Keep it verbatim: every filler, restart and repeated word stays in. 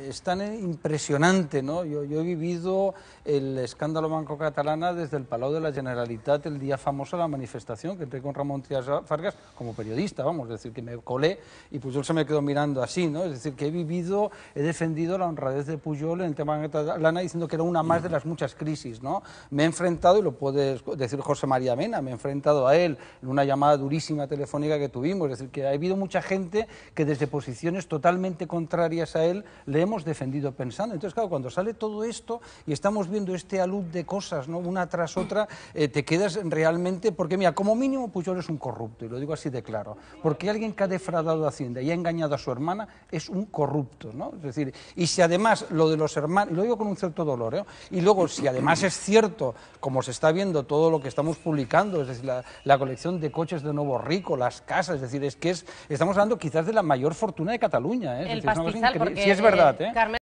es tan impresionante, ¿no? Yo, yo he vivido el escándalo Banco Catalana desde el Palau de la Generalitat el día famoso de la manifestación, que entré con Ramón Trias Fargas como periodista, vamos, es decir, que me colé y Pujol se me quedó mirando así, ¿no? Es decir, que he vivido, he defendido la honradez de Pujol en el tema Banco Catalana diciendo que era una más de las muchas crisis, ¿no? Me he enfrentado, y lo puede decir José María Mena, me he enfrentado a él en una llamada durísima telefónica que tuvimos, es decir, que ha habido mucha gente que desde posiciones totalmente contrarias a él le hemos defendido pensando. Entonces, claro, cuando sale todo esto y estamos viendo este alud de cosas, ¿no?, una tras otra, eh, te quedas realmente, porque mira, como mínimo Pujol es un corrupto, y lo digo así de claro, porque alguien que ha defraudado a Hacienda y ha engañado a su hermana es un corrupto, ¿no? Es decir, y si además lo de los hermanos, y lo digo con un cierto dolor, ¿eh?, y luego si además es cierto, como se está viendo todo lo que estamos publicando, es decir, la, la colección de coches de Nuevo Rico, las casas, es decir, es que es, estamos hablando quizás de la mayor fortuna de Cataluña, ¿eh? Es El decir, es una cosa pastizal, increíble. porque, Sí, es verdad, ¿eh? Carmen